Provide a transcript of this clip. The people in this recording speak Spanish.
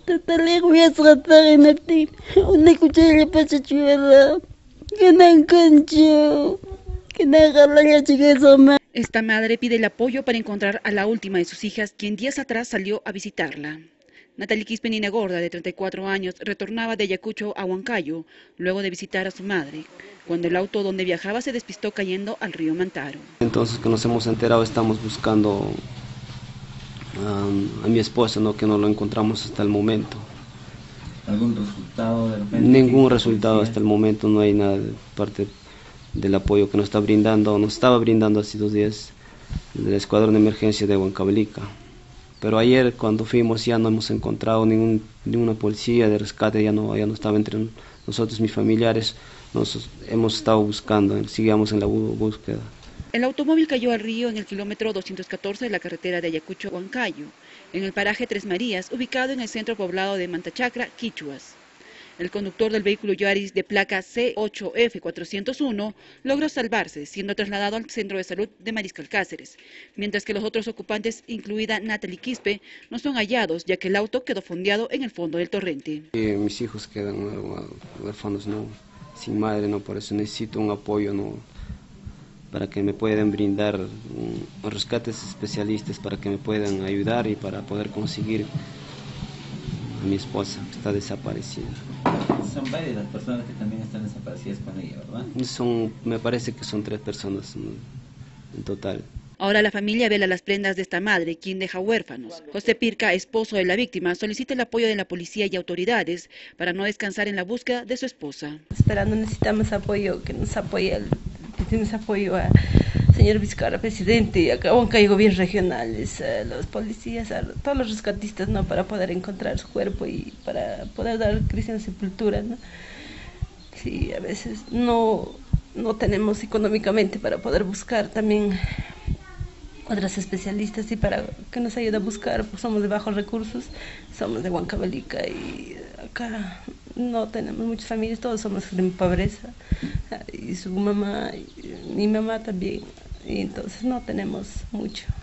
Tatalik wiyasqataqa hinaptin unay kuchaylla pachachuela kanan kanchu kinaqalallachikasqama. Esta madre pide el apoyo para encontrar a la última de sus hijas, quien días atrás salió a visitarla. Natalie Quispe Nina Gorda, de 34 años, retornaba de Ayacucho a Huancayo, luego de visitar a su madre, cuando el auto donde viajaba se despistó cayendo al río Mantaro. Entonces que nos hemos enterado, estamos buscando a mi esposa, ¿no? Que no lo encontramos hasta el momento. ¿Algún resultado de repente? Ningún resultado hasta el momento, no hay nada de parte del apoyo que nos estaba brindando hace 2 días del Escuadrón de Emergencia de Huancavelica. Pero ayer cuando fuimos ya no hemos encontrado ninguna policía de rescate, ya no estaba entre nosotros, mis familiares, hemos estado buscando, seguíamos en la búsqueda. El automóvil cayó al río en el kilómetro 214 de la carretera de Ayacucho a Huancayo, en el paraje Tres Marías, ubicado en el centro poblado de Mantachacra, Quichuas. El conductor del vehículo Yaris de placa C8F401 logró salvarse, siendo trasladado al centro de salud de Mariscal Cáceres, mientras que los otros ocupantes, incluida Natalie Quispe, no son hallados, ya que el auto quedó fondeado en el fondo del torrente. Mis hijos quedan huérfanos, ¿no? Sin madre, ¿no? Por eso necesito un apoyo, ¿no? Para que me puedan brindar rescates especialistas, para que me puedan ayudar y para poder conseguir a mi esposa, que está desaparecida. Son varias las personas que también están desaparecidas con ella, ¿verdad? Me parece que son 3 personas, ¿no? En total. Ahora la familia vela las prendas de esta madre, quien deja huérfanos. José Pirca, esposo de la víctima, solicita el apoyo de la policía y autoridades para no descansar en la búsqueda de su esposa. Esperando, necesitamos apoyo, que nos apoye pedimos apoyo al señor Vizcarra, presidente, acá hay gobiernos regionales, los policías, a todos los rescatistas, ¿no? Para poder encontrar su cuerpo y para poder dar cristiana sepultura, ¿no? Sí, a veces no tenemos económicamente para poder buscar también otras especialistas y para que nos ayude a buscar, pues somos de bajos recursos, somos de Huancavelica y acá no tenemos muchas familias, todos somos de pobreza, y su mamá, y mi mamá también, y entonces no tenemos mucho.